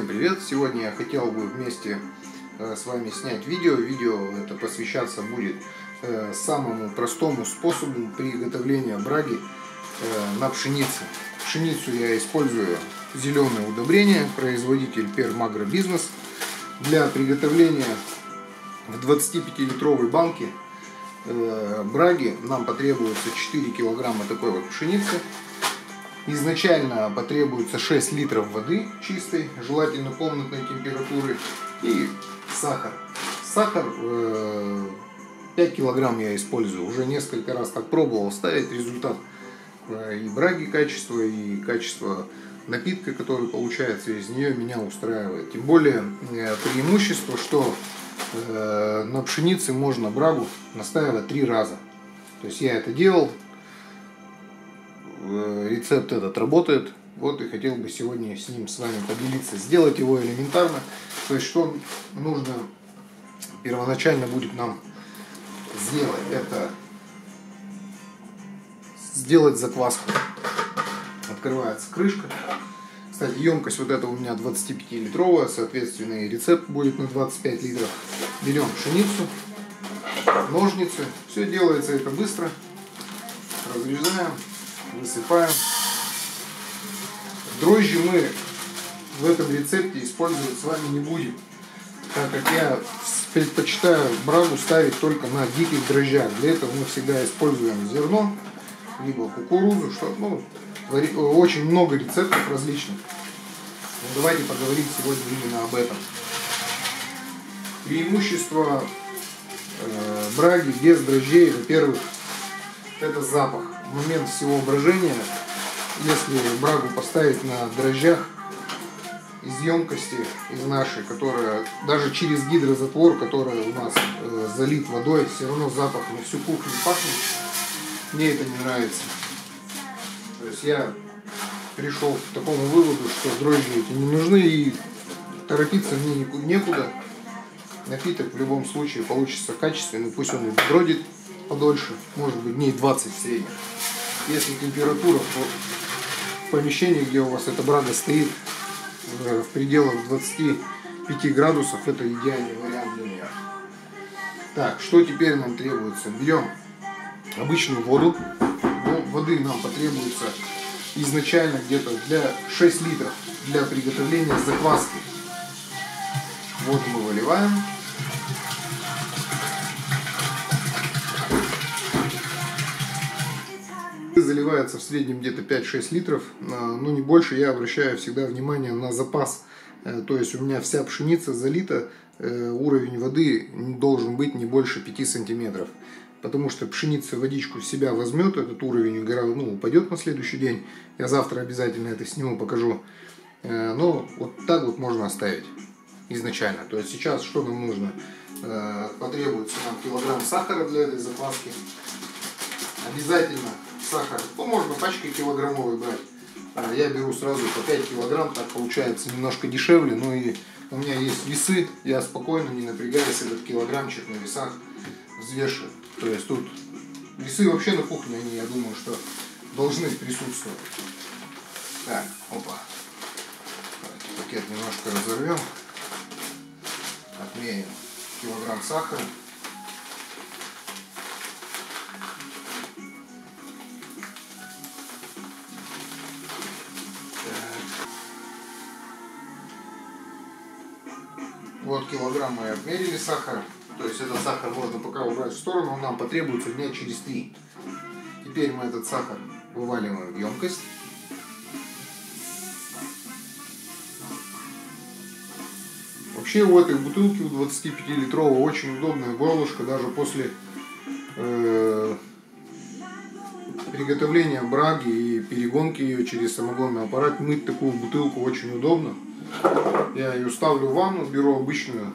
Всем привет! Сегодня я хотел бы вместе с вами снять видео. Видео это посвящаться будет самому простому способу приготовления браги на пшенице. Пшеницу я использую зеленое удобрение, производитель Пермагробизнес. Для приготовления в 25-литровой банке браги нам потребуется 4 килограмма такой вот пшеницы. Изначально потребуется 6 литров воды чистой, желательно комнатной температуры, и сахар. Сахар 5 килограмм я использую. Уже несколько раз так пробовал ставить, результат и браги качество, и качество напитка, который получается из нее, меня устраивает. Тем более преимущество, что на пшенице можно брагу настаивать 3 раза. То есть я это делал. Рецепт этот работает. Вот и хотел бы сегодня с ним с вами поделиться. Сделать его элементарно. То есть что нужно первоначально будет нам сделать? Это сделать закваску. Открывается крышка. Кстати, емкость вот эта у меня 25-литровая. Соответственно, и рецепт будет на 25 литров. Берем пшеницу, ножницы. Все делается это быстро. Разрезаем. Высыпаем. Дрожжи мы в этом рецепте использовать с вами не будем, так как я предпочитаю брагу ставить только на диких дрожжах. Для этого мы всегда используем зерно, либо кукурузу, что, очень много рецептов различных. Но давайте поговорим сегодня именно об этом. Преимущество браги без дрожжей, во-первых, это запах. В момент всего брожения, если брагу поставить на дрожжах из емкости, из нашей, которая даже через гидрозатвор, который у нас залит водой, все равно запах на всю кухню пахнет. Мне это не нравится. То есть я пришел к такому выводу, что дрожжи эти не нужны, и торопиться мне некуда. Напиток в любом случае получится качественный, пусть он и бродит подольше, может быть дней 20 в среднем. Если температура в помещении, где у вас эта брага стоит, в пределах 25 градусов, это идеальный вариант для нее. Так, что теперь нам требуется? Берем обычную воду. Воды нам потребуется изначально где-то для 6 литров для приготовления закваски. Воду мы выливаем. Заливается в среднем где-то 5-6 литров, но не больше. Я обращаю всегда внимание на запас. То есть у меня вся пшеница залита, уровень воды должен быть не больше 5 сантиметров. Потому что пшеница водичку в себя возьмет, этот уровень упадет на следующий день. Я завтра обязательно это сниму, покажу. Но вот так вот можно оставить изначально. То есть сейчас что нам нужно? Потребуется нам килограмм сахара для этой закваски. Обязательно сахар, можно пачкой килограммовой брать. Я беру сразу по 5 килограмм, так получается немножко дешевле. Но и у меня есть весы, я спокойно, не напрягаясь, этот килограммчик на весах взвешиваю. То есть тут весы вообще на кухне, они, я думаю, что должны присутствовать. Так, опа. Пакет немножко разорвем. Отмерим килограмм сахара. Вот килограмм мы отмерили сахара. То есть этот сахар можно пока убрать в сторону, он нам потребуется дня через 3. Теперь мы этот сахар вываливаем в емкость. Вообще у этой бутылки, у 25-литровой, очень удобная горлышко. Даже после приготовления браги и перегонки ее через самогонный аппарат, мыть такую бутылку очень удобно. Я ее ставлю в ванну, беру обычную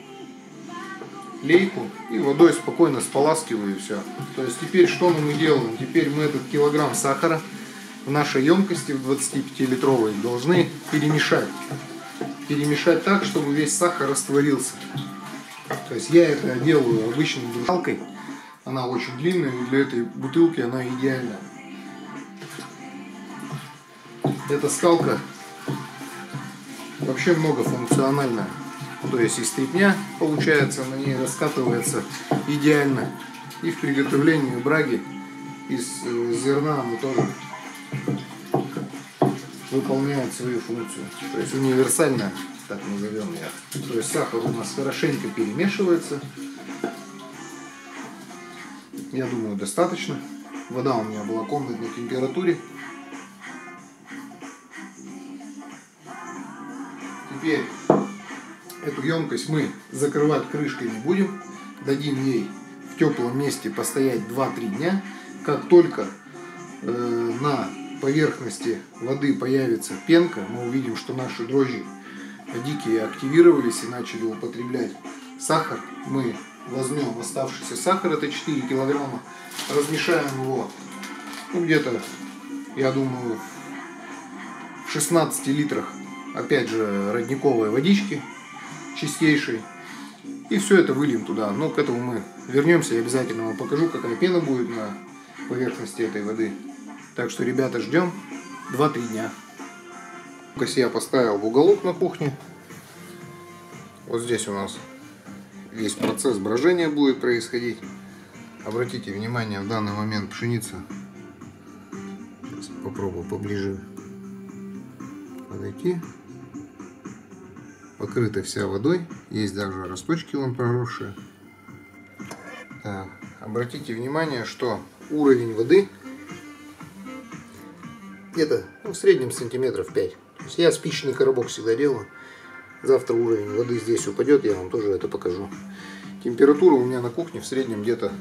лейку и водой спокойно споласкиваю, и все. То есть теперь что мы делаем? Теперь мы этот килограмм сахара в нашей емкости в 25-литровой должны перемешать. Перемешать так, чтобы весь сахар растворился. То есть я это делаю обычной брусалкой. Она очень длинная, и для этой бутылки она идеальна. Эта скалка вообще многофункциональная. То есть и стряпня получается, на ней раскатывается идеально. И в приготовлении браги из зерна мы тоже выполняет свою функцию. То есть универсальная, так назовем ее. То есть сахар у нас хорошенько перемешивается. Я думаю, достаточно. Вода у меня была комнатной температуре. Теперь эту емкость мы закрывать крышкой не будем. Дадим ей в теплом месте постоять 2-3 дня. Как только на поверхности воды появится пенка, мы увидим, что наши дрожжи дикие активировались и начали употреблять сахар. Мы возьмем оставшийся сахар, это 4 килограмма, размешаем его где-то, я думаю, в 16 литрах, опять же, родниковой водички чистейшей. И все это выльем туда. Но к этому мы вернемся и обязательно вам покажу, какая пена будет на поверхности этой воды. Так что, ребята, ждем 2-3 дня. Емкость я поставил в уголок на кухне. Вот здесь у нас весь процесс брожения будет происходить. Обратите внимание, в данный момент пшеница. Сейчас попробую поближе подойти. Покрыта вся водой. Есть даже росточки вон проросшие. Так, обратите внимание, что уровень воды где-то в среднем сантиметров 5. То есть я спичечный коробок всегда делаю. Завтра уровень воды здесь упадет, я вам тоже это покажу. Температура у меня на кухне в среднем где-то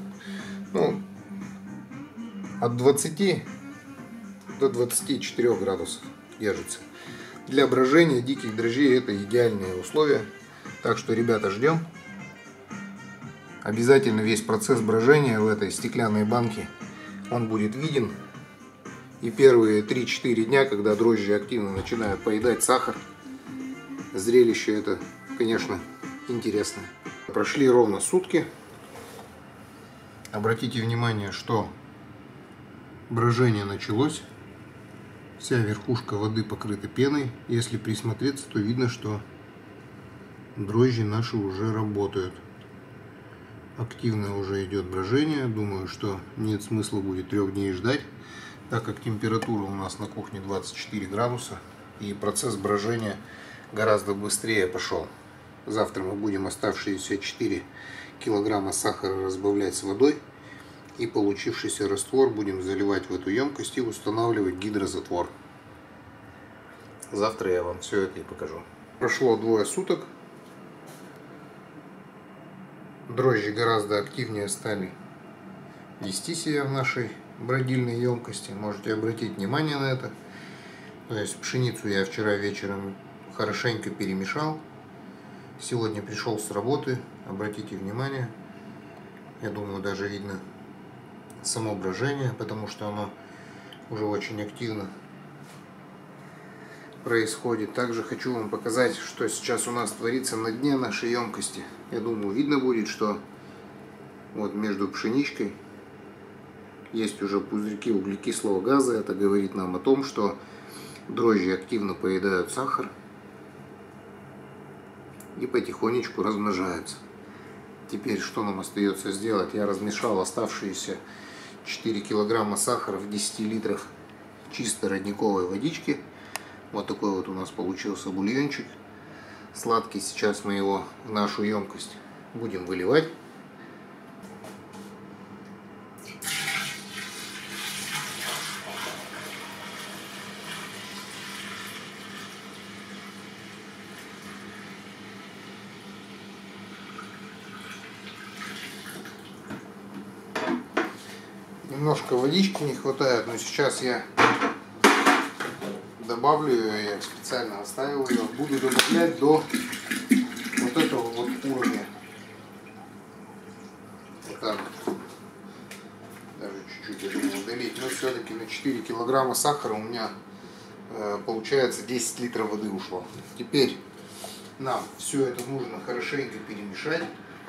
от 20 до 24 градусов держится. Для брожения диких дрожжей это идеальные условия. Так что, ребята, ждем. Обязательно весь процесс брожения в этой стеклянной банке он будет виден. И первые 3-4 дня, когда дрожжи активно начинают поедать сахар, зрелище это, конечно, интересно. Прошли ровно сутки. Обратите внимание, что брожение началось. Вся верхушка воды покрыта пеной. Если присмотреться, то видно, что дрожжи наши уже работают. Активно уже идет брожение. Думаю, что нет смысла будет 3 дней ждать, так как температура у нас на кухне 24 градуса. И процесс брожения гораздо быстрее пошел. Завтра мы будем оставшиеся 4 килограмма сахара разбавлять с водой. И получившийся раствор будем заливать в эту емкость и устанавливать гидрозатвор. Завтра я вам все это и покажу. Прошло 2 суток. Дрожжи гораздо активнее стали вести себя в нашей бродильной емкости. Можете обратить внимание на это. То есть пшеницу я вчера вечером хорошенько перемешал. Сегодня пришел с работы. Обратите внимание. Я думаю, даже видно само брожение, потому что оно уже очень активно происходит. Также хочу вам показать, что сейчас у нас творится на дне нашей емкости. Я думаю, видно будет, что вот между пшеничкой есть уже пузырьки углекислого газа. Это говорит нам о том, что дрожжи активно поедают сахар и потихонечку размножаются. Теперь что нам остается сделать? Я размешал оставшиеся 4 килограмма сахара в 10 литрах чисто родниковой водички. Вот такой вот у нас получился бульончик сладкий. Сейчас мы его в нашу емкость будем выливать. Немножко водички не хватает, но сейчас я добавлю ее, я специально оставил ее. Буду добавлять до вот этого вот уровня. Вот так вот. Даже чуть-чуть я думаю удалить. Но все-таки на 4 килограмма сахара у меня получается 10 литров воды ушло. Теперь нам все это нужно хорошенько перемешать.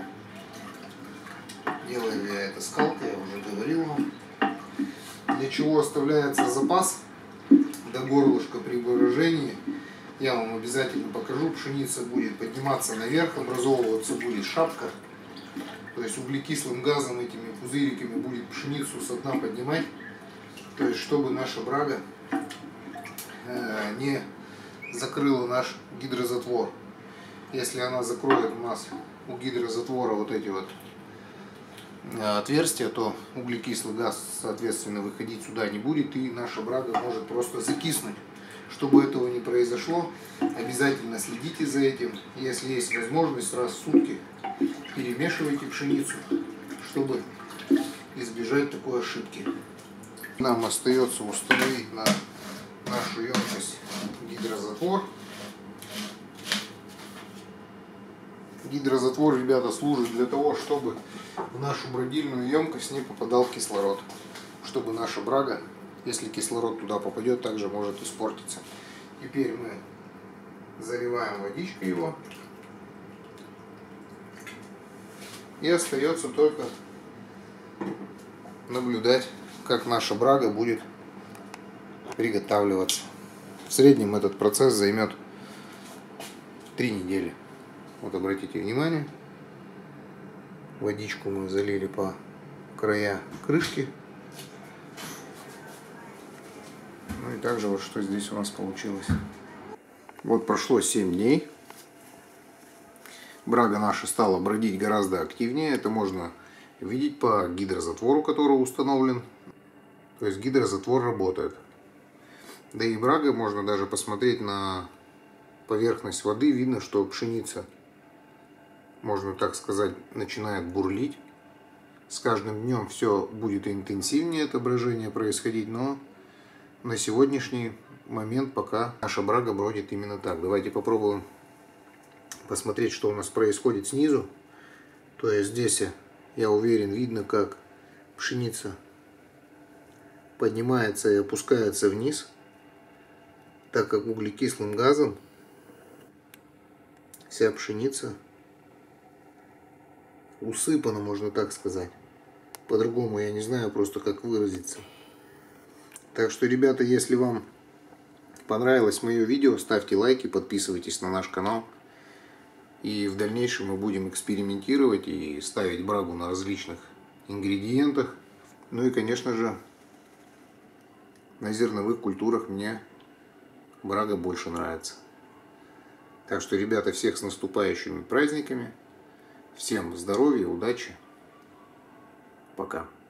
Делаю я это скалкой, я уже говорил вам. Для чего оставляется запас до горлышка при брожении. Я вам обязательно покажу. Пшеница будет подниматься наверх, образовываться будет шапка. То есть углекислым газом, этими пузыриками будет пшеницу со дна поднимать. То есть чтобы наша брага не закрыла наш гидрозатвор. Если она закроет у нас у гидрозатвора вот эти вот отверстия, то углекислый газ, соответственно, выходить сюда не будет, и наша брага может просто закиснуть. Чтобы этого не произошло, обязательно следите за этим. Если есть возможность, раз в сутки перемешивайте пшеницу, чтобы избежать такой ошибки. Нам остается установить на нашу емкость гидрозатвор. Гидрозатвор, ребята, служит для того, чтобы в нашу бродильную емкость не попадал кислород. Чтобы наша брага, если кислород туда попадет, также может испортиться. Теперь мы заливаем водичкой его. И остается только наблюдать, как наша брага будет приготавливаться. В среднем этот процесс займет 3 недели. Вот обратите внимание, водичку мы залили по края крышки. Ну и также вот что здесь у нас получилось. Вот прошло 7 дней. Брага наша стала бродить гораздо активнее. Это можно видеть по гидрозатвору, который установлен. То есть гидрозатвор работает. Да и брага, можно даже посмотреть на поверхность воды. Видно, что пшеница, можно так сказать, начинает бурлить. С каждым днем все будет интенсивнее это брожение происходить, но на сегодняшний момент пока наша брага бродит именно так. Давайте попробуем посмотреть, что у нас происходит снизу. То есть здесь, я уверен, видно, как пшеница поднимается и опускается вниз, так как углекислым газом вся пшеница усыпана, можно так сказать. По-другому я не знаю просто, как выразиться. Так что, ребята, если вам понравилось мое видео, ставьте лайки, подписывайтесь на наш канал. И в дальнейшем мы будем экспериментировать и ставить брагу на различных ингредиентах. Ну и, конечно же, на зерновых культурах мне брага больше нравится. Так что, ребята, всех с наступающими праздниками. Всем здоровья, удачи. Пока.